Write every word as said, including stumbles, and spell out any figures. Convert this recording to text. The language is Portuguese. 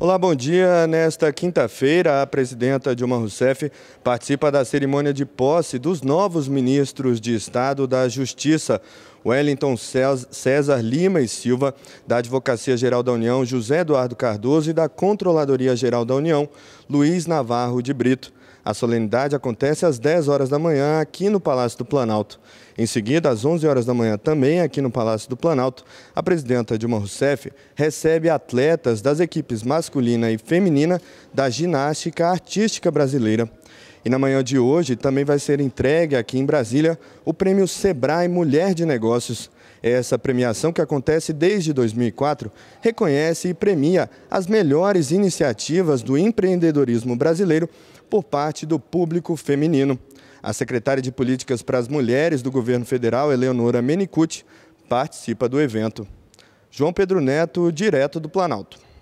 Olá, bom dia. Nesta quinta-feira, a presidenta Dilma Rousseff participa da cerimônia de posse dos novos ministros de Estado da Justiça, Wellington César Lima e Silva, da Advocacia Geral da União, José Eduardo Cardoso, e da Controladoria Geral da União, Luiz Navarro de Brito. A solenidade acontece às dez horas da manhã aqui no Palácio do Planalto. Em seguida, às onze horas da manhã, também aqui no Palácio do Planalto, a presidenta Dilma Rousseff recebe atletas das equipes masculina e feminina da ginástica artística brasileira. E na manhã de hoje também vai ser entregue aqui em Brasília o Prêmio Sebrae Mulher de Negócios. Essa premiação, que acontece desde dois mil e quatro, reconhece e premia as melhores iniciativas do empreendedorismo brasileiro por parte do público feminino. A secretária de Políticas para as Mulheres do Governo Federal, Eleonora Menicucci, participa do evento. João Pedro Neto, direto do Planalto.